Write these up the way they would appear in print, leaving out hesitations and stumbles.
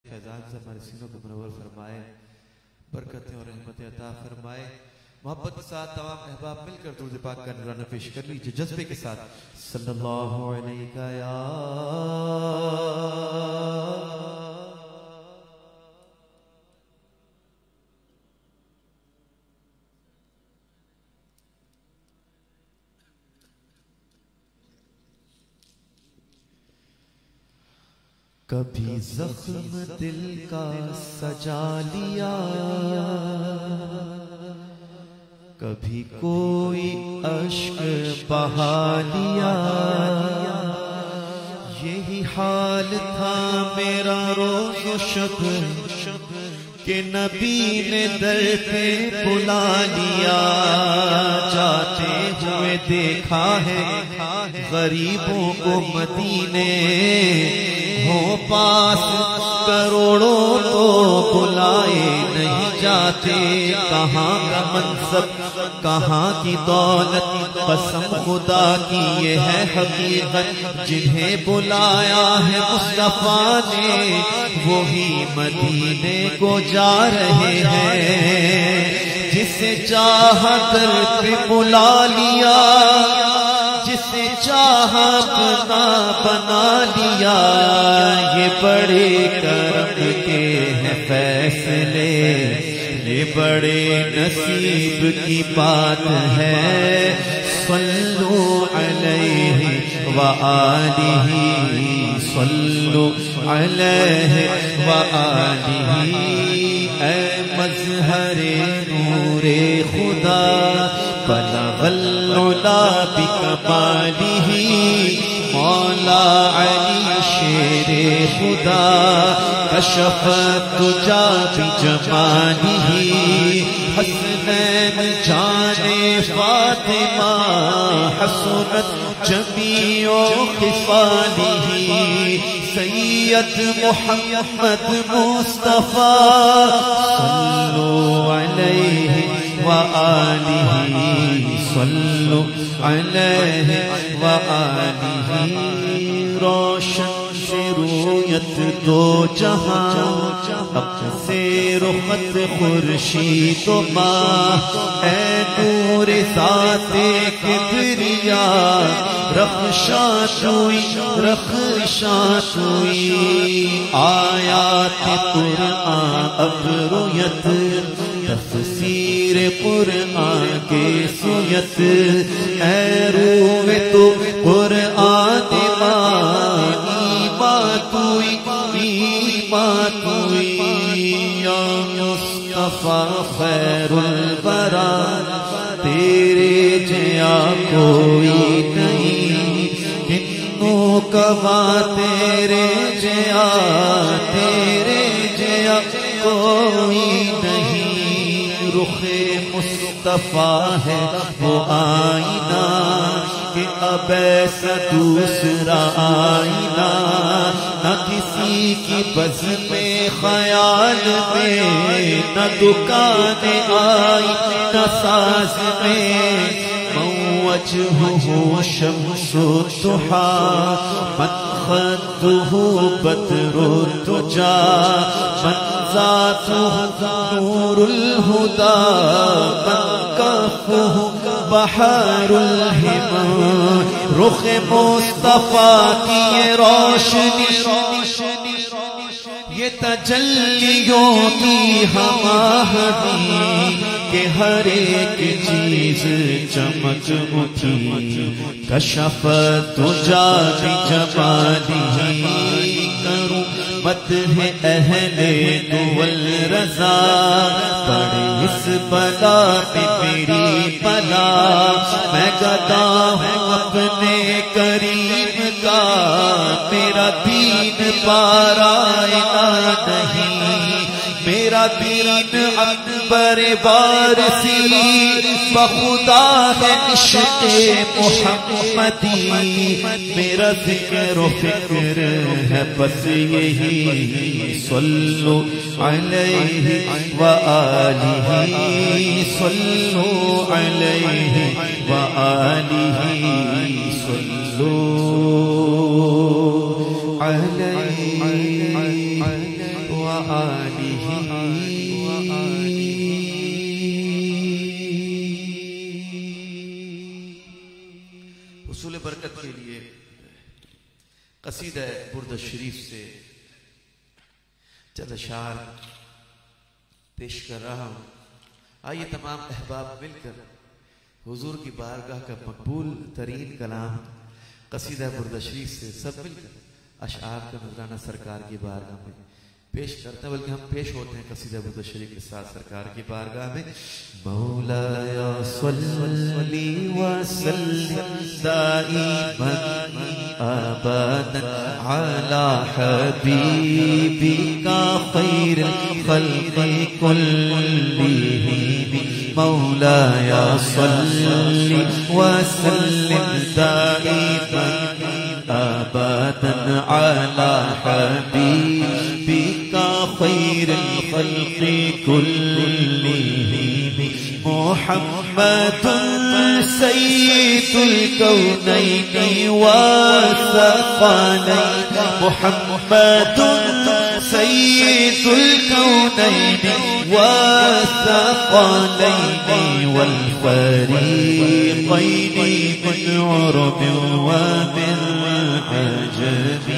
فیضان سے ہمارے سینوں کو منور فرمائے، برکتیں اور رحمتیں عطا فرمائے۔ محبت کے ساتھ تمام احباب مل کر درود پاک کا نذرانہ پیش کر لیجیے جذبے کے ساتھ۔ صلی اللہ علیہ یا کبھی زخم دل کا سجا لیا، کبھی کوئی اشک بہا لیا، یہی حال تھا میرا روز و شب کہ نبی نے در پہ بلا لیا۔ جاتے ہوئے دیکھا ہے غریبوں کو مدینے، ہو پاس کروڑوں تو بلائے نہیں جاتے۔ کہاں کا منصب کہاں کی دولت، قسم خدا کی یہ ہے حقیقت، جنہیں بلایا ہے مصطفیٰ نے وہی مدینے کو جا رہے ہیں۔ جسے چاہا در پہ بلا لیا، جسے چاہا اپنا بنا لیا، یہ بڑے کرم کے ہیں فیصلے، یہ بڑے نصیب کی بات ہے۔ صلو علیہ وآلہ، صلو علیہ وآلہ۔ اے مظہر نور خدا، بلغ العلا بکمالہ، مولا علی شیر خدا، کشف الدجا بجمالہ۔ حسنین جان فاطمہ، حسنت جمیع خصالہ۔ سید محمد مصطفیٰ، صلو علیہ وآلہ، صلو علیہ وآلہ۔ روشن سے رویت دو جہاں، اب سے رخت خورشید و ماہ، اے نور ذات کبریا، رخشاں شوئی رخشاں شوئی۔ آیات قرآن اب رویت، تفسیر قرآن کے سویت، اے روح تو قرآن ماں، ایمان توئی ایمان توئی۔ یا مصطفیٰ خیر الورا، تیرے جیا کوئی نہیں، ہندو کوا تیرے جیا، تیرے جیا کوئی نہیں۔ رخ مصطفیٰ ہے وہ آئینہ کہ اب ایسا دوسرا آئینہ، نہ کسی کی بزم خیال میں، نہ دکان آئی نہ ساز میں۔ وجهه شمس الضحى، من خده بدر الدجى، من ذاته نور الهدى، من كفه بحر الهمم۔ رخ مصطفیٰ کی یہ روشنی، یہ تجلیوں کی ہماہنگی کہ ہر ایک چیز چمک اٹھی، کشف الدجا بجمالہ۔ کروں مدح اہل دول رضا، پڑے اس بلا میں میری بلا، میں گدا ہوں اپنے کریم کا، میرا دین پارائنا نہیں، میرا دین اکبر وارثی، بخدا ہے عشق محمدی، میرا ذکر و فکر ہے بس یہی۔ صلو علیہ وآلہ، صلو علیہ وآلہ، صلو علیہ حصول برکت کے لیے قصیدہ برد شریف سے چند اشعار پیش کر رہا ہوں. آئیے تمام احباب مل کر حضور کی بارگاہ کا مقبول ترین کلام قصیدہ برد شریف سے سب مل کر اشعار کا نذرانہ سرکار کی بارگاہ میں پیش کرتے ہیں، بلکہ ہم پیش ہوتے ہیں قصیدہ برد شریف کے ساتھ سرکار کی بارگاہ میں. مولایا صلی وسلم دائما ابدا علی حبیبک خیر الخلق کلہم. مولایا صلی وسلم دائما ابدا علی حبیبک خیر الخلق کلہم. محمد سید الکونین والثقلین. محمد سید الکونین والثقلین والفریقین من عرب ومن عجم.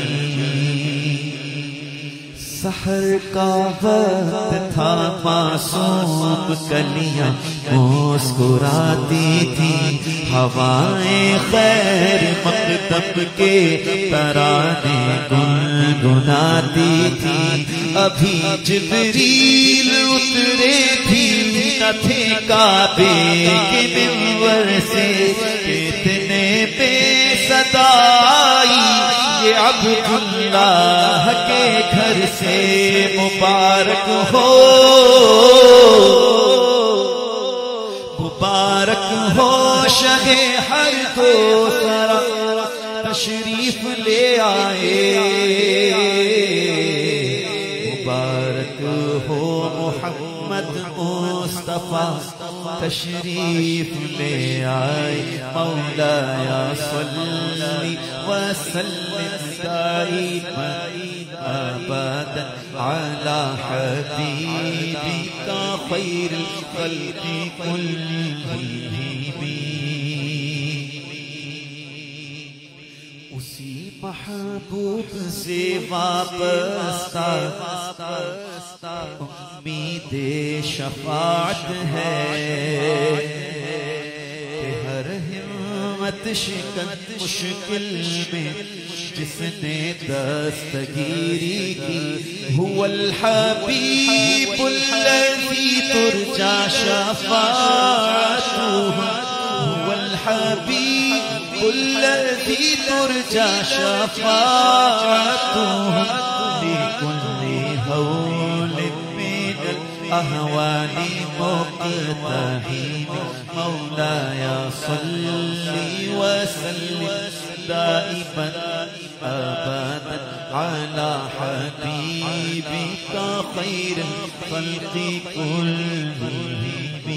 سحر کا وقت تھا معصوم کلیاں مسکراتی تھی، ہوائیں خیر مقدم کے ترانے گنگناتی تھی. ابھی جبریل اترے بھی نہ تھے کعبے کے منور سے، اتنے بے صدائی یہ عبد اللہ کے گھر سے. مبارک ہو مبارک ہو شہ ہر دو سرا تشریف لے آئے. مبارک ہو محمد مصطفیٰ تشریف لے آئے. مولایا صلی وسلم دائما ابدا علی حبیبک خیر الخلق کلہم. اسی محبوب سے وابستہ امید شفاعت ہے، کہ ہر ہمت شکن مشکل میں جس نے دستگیری کی. هو الحبیب الذی ترجى شفاعته. هو الحبیب الذی ترجى شفاعته. لكل هول من الأهوال مقتحم. مولایا صلی وسلم دائما ابدا علی حبیبک خیر الخلق کلہم.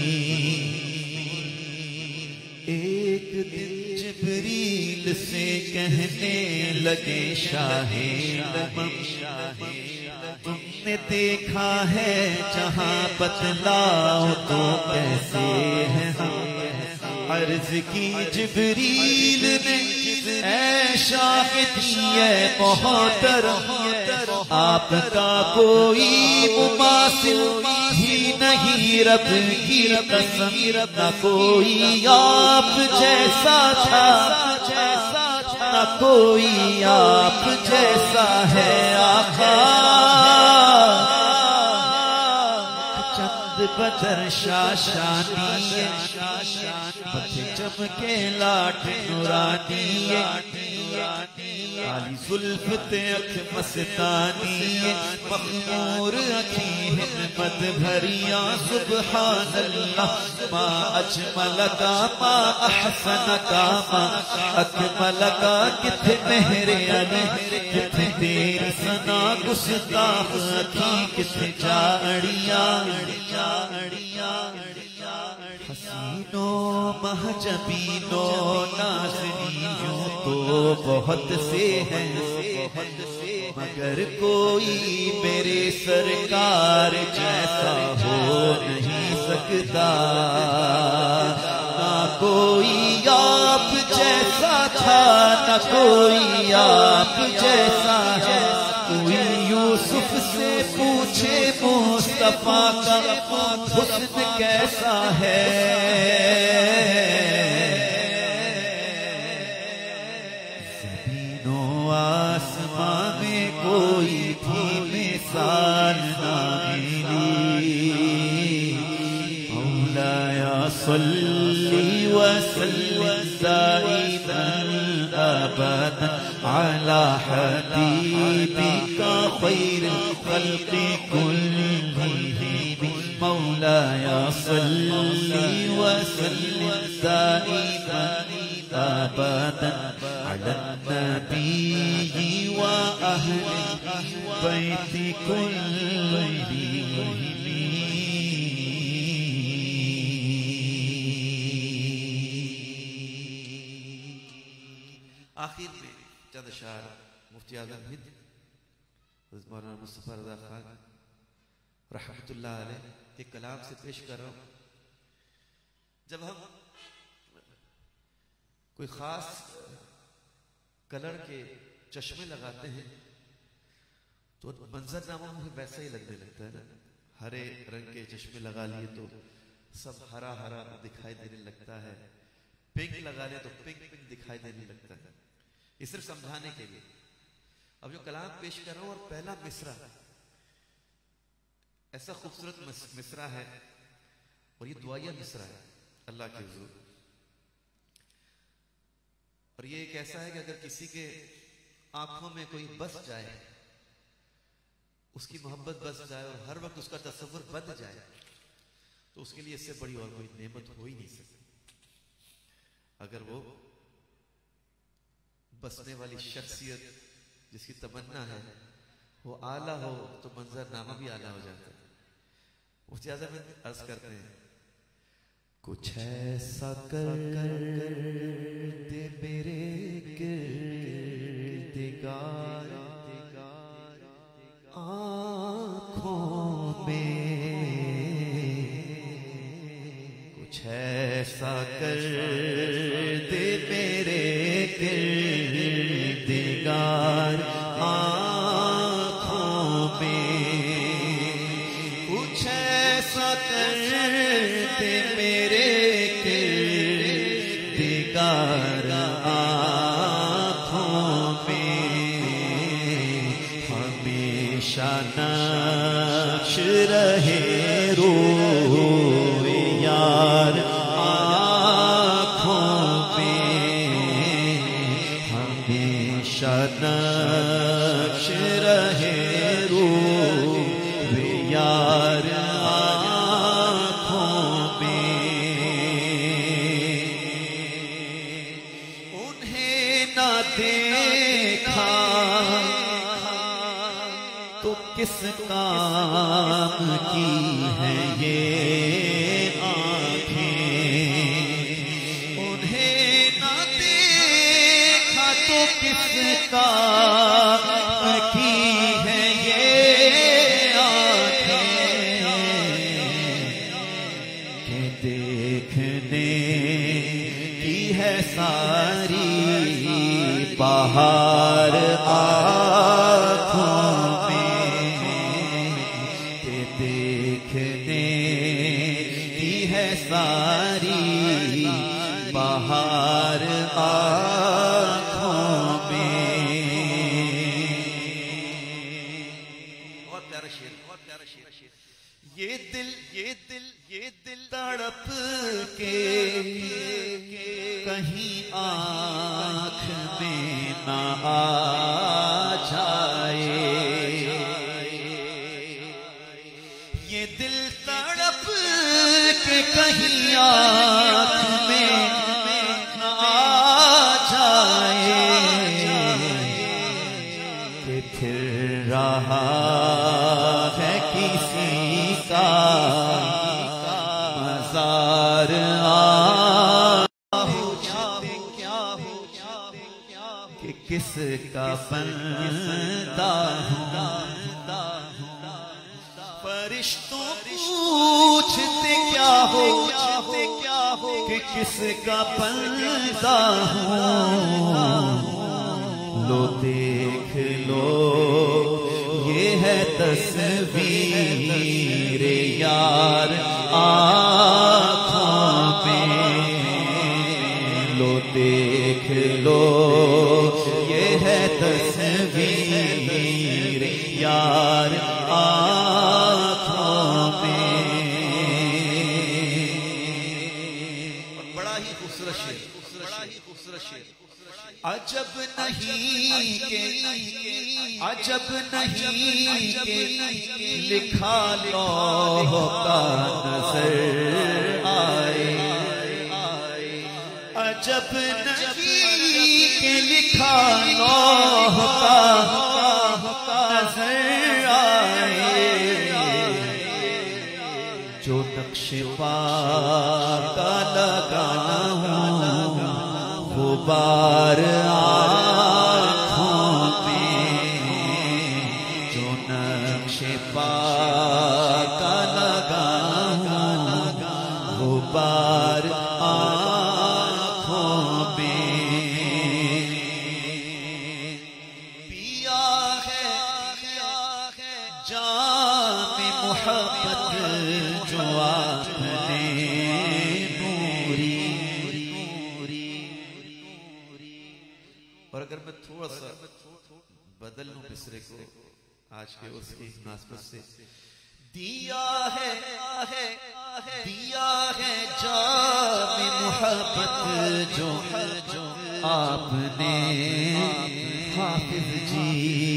ایک دن جبریل سے کہنے لگے شاہ امم، تم نے دیکھا ہے جہاں بتلاؤ تو کیسے ہیں ہم. عرض کی جبریل نے اے شاہدی اے محترم، آپ کا کوئی مماثل ہی نہیں، رب کی قسم نہ کوئی آپ جیسا تھا، نہ کوئی آپ جیسا ہے. آقا چند بدر شاشانی چمکے لاٹ نورانی، کالی زلف اکھ مستانی، مخمور اکھی ہمت بھریاں. سبحان اللہ ما اجمل کا ما احسن کا ما اکمل کا. کتنے مہر علی کتنے تیری ثنا گستاخ اکھی، کتنے جاڑیاں حسینوں محجبینوں نازنیوں تو بہت سے ہیں، مگر کوئی میرے سرکار جیسا ہو نہیں سکتا، نہ کوئی آپ جیسا تھا نہ کوئی آپ جیسا ہے، کوئی یوسف سے پوچھے مصطفیٰ کا حسن کیسا ہے، زمین و آسمان میں کوئی بھی مثال نہ ملی، مولایا صلی وسلم دائما ابدا على حبيبك خير الخلق كلهم، مولاي صل وسلم دائما ابدا على النبي واهل البيت كلهم. آخر میں چند اشعار مفتی اعظم ہند حضرت مولانا مصطفیٰ رضا خان رحمۃ اللہ علیہ کے کلام سے پیش کر رہا ہوں. جب ہم کوئی خاص کلر کے چشمے لگاتے ہیں تو منظر نامہ مجھے ویسا ہی لگنے لگتا ہے نا. ہرے رنگ کے چشمے لگا لیے تو سب ہرا ہرا دکھائی دینے لگتا ہے، پنک لگا لے تو پنک پنک دکھائی دینے لگتا ہے. یہ صرف سمجھانے کے لیے. اب جو کلام پیش کر رہا ہوں اور پہلا مصرع ایسا خوبصورت مصرع ہے اور یہ دعائیہ مصرع ہے اللہ کے حضور. اور یہ ایک ایسا ہے کہ اگر کسی کے آنکھوں میں کوئی بس جائے، اس کی محبت بس جائے اور ہر وقت اس کا تصور بن جائے، تو اس کے لیے اس سے بڑی اور کوئی نعمت ہو ہی نہیں سکتی. اگر وہ بسنے والی شخصیت جس کی تمنا ہے وہ اعلیٰ ہو تو منظر نامہ بھی اعلیٰ ہو جاتا ہے. مفتی اعظم عرض کرتے ہیں کچھ ایسا کر دے میرے گردگار آنکھوں میں، کچھ ایسا کر دے میرے گردگار آنکھوں میں، کچھ ایسا کر دے میرے گردگار آنکھوں میں، ہمیشہ نقش رہے روئے یار نقش رہے روئے یار آنکھوں میں. انہیں نہ دیکھا تو کس کام کی ہے یہ کس کام کی ہے یہ آنکھیں کہ دیکھنے کی ہے ساری بہار آنکھوں میں، کہ دیکھنے کی ہے ساری بہار یہ دل تڑپ کے کہیں آنکھ میں نہ آ جائے، یہ دل تڑپ کے کہیں آنکھ میں نہ آ جائے، کہ پھر رہا ہے کسی کا مزار کہ کس کا بندہ ہوں فرشتوں پوچھتے کیا ہو کہ کس کا بندہ ہوں، لو دیکھ لو یہ ہے تصویر یار آنکھوں میں، لو دیکھ لو یہ ہے تصویر یار آنکھوں میں۔ بڑا ہی خوبصورت شعر، عجب نہیں کہ لکھا لوح کا نظر آئے، عجب نہیں کہ لکھا لوح کا نظر آئے، جو نقش پا کا لگا غبار آنکھوں میں، جو نقش پا کا لگا غبار آنکھوں میں، پیا ہے جام محبت جو آپ نے اور اگر میں تھوڑا سا بدل لوں مصرے کو آج کے اس کی مناسبت سے، دیا ہے جام محبت جو آپ نے حافظ جی،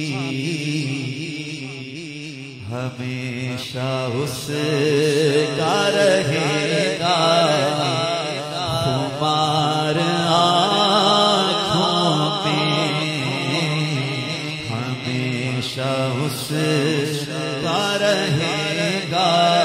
ہمیشہ اس کا رہے گا خمار ہمیشہ اس کا رہے گا